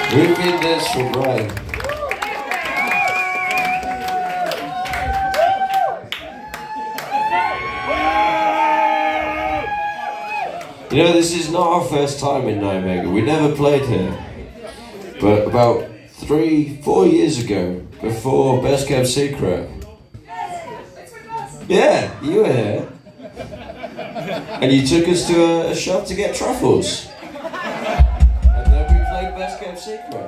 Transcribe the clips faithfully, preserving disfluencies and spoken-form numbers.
We've been this for Brian. You know, this is not our first time in Nijmegen. We never played here. But about three, four years ago, before Best Kept Secret. Yeah, you were here. And you took us to a, a shop to get truffles. And then we played Best Kept Secret.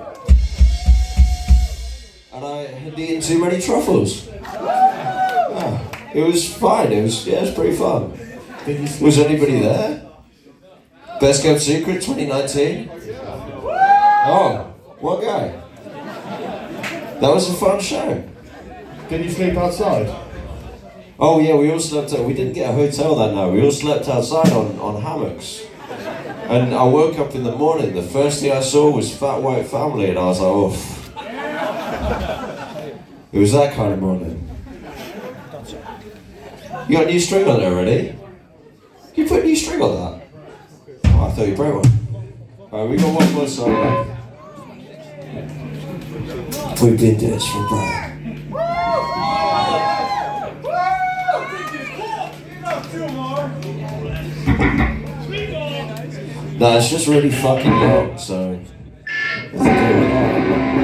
And I had eaten too many truffles. Oh, it was fine, it was, yeah, it was pretty fun. Was anybody there? Best Kept Secret twenty nineteen? Oh, what guy? That was a fun show. Did you sleep outside? Oh yeah, we all slept out. We didn't get a hotel that night. We all slept outside on, on hammocks. And I woke up in the morning, the first thing I saw was Fat White Family, and I was like, oh. It was that kind of morning. You got a new string on there already? You put a new string on that? Oh, I thought you broke one. Alright, we got one more song left. We've been this for Brian. No, it's just really fucking long, so let's do it.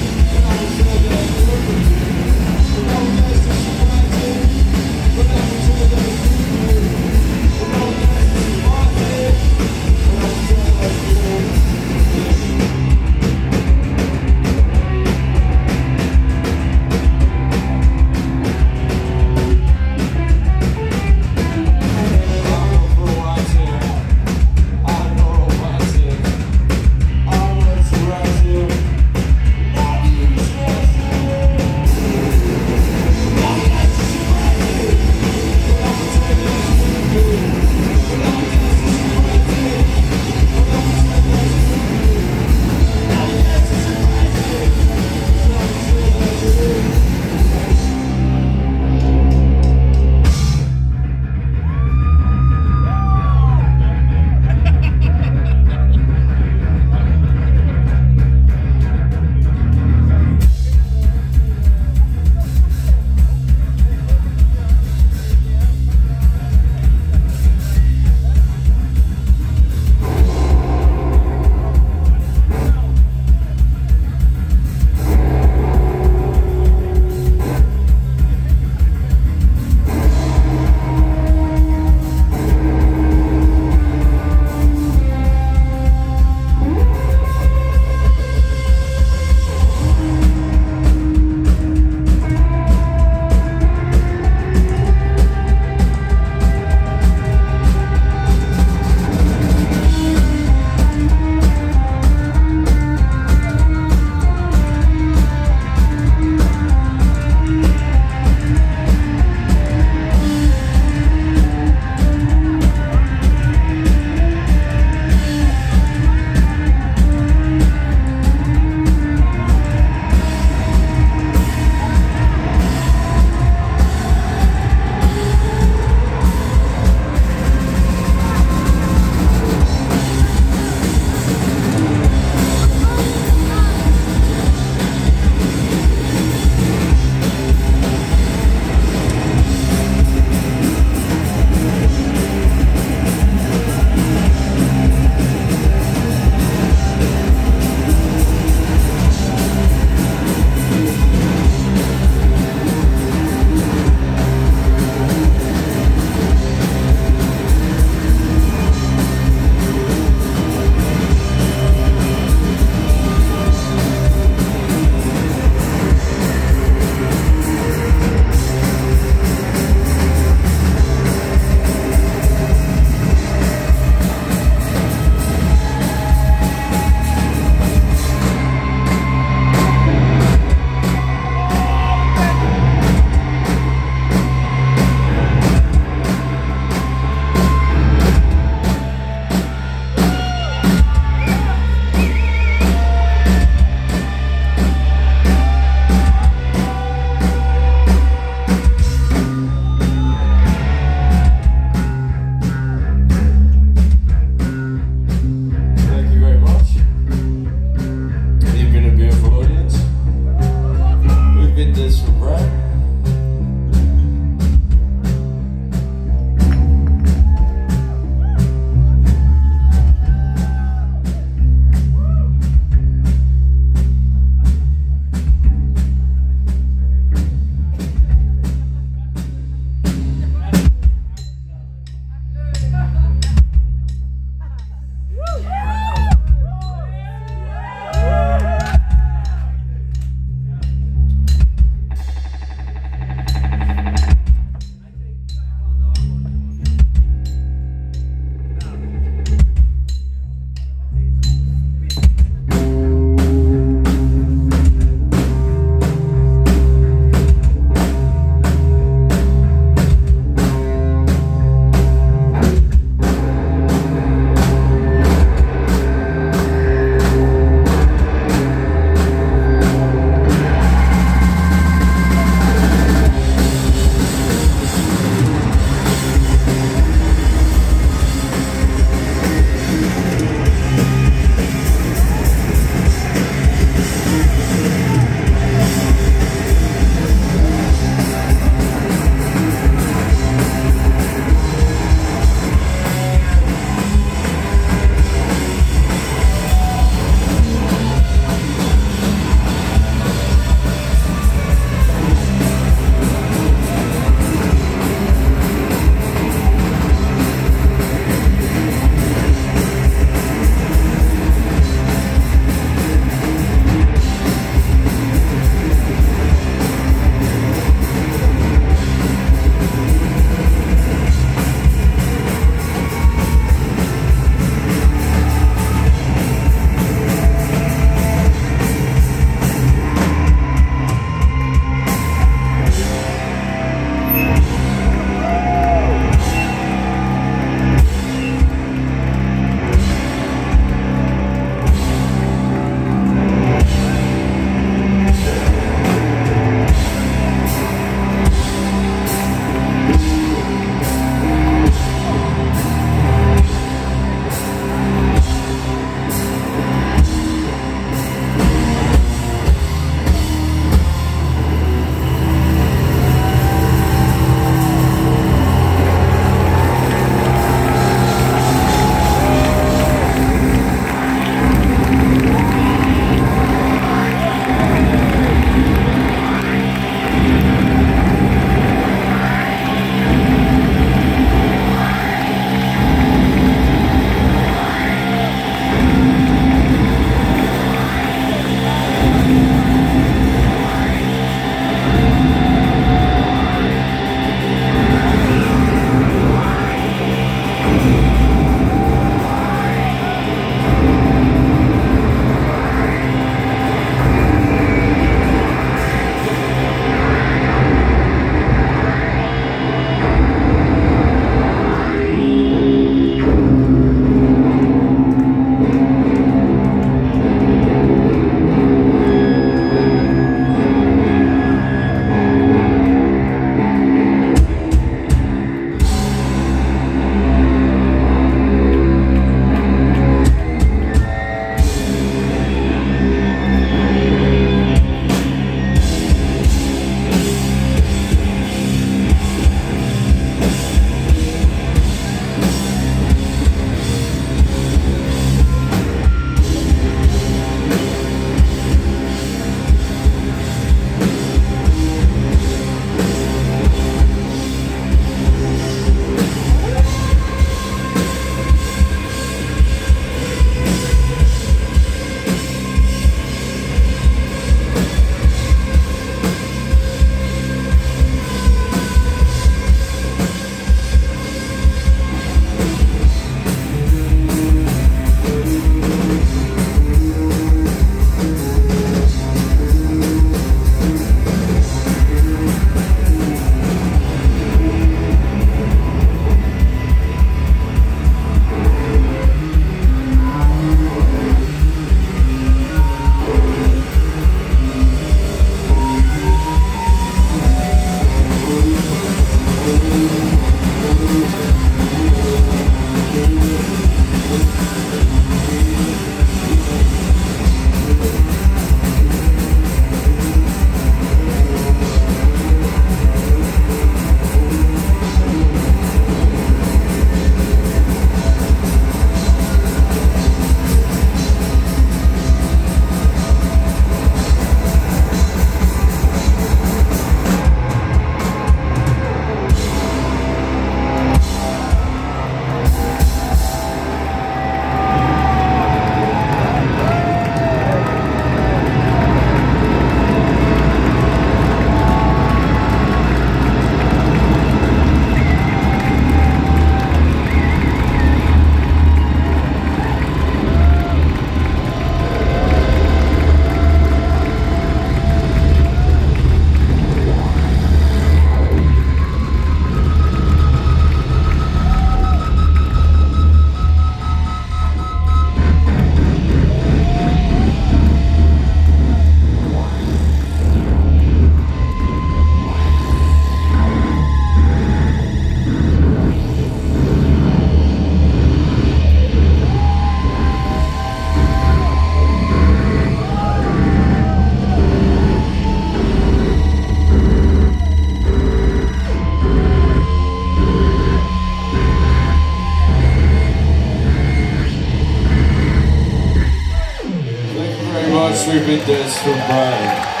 We've been doing from Brian.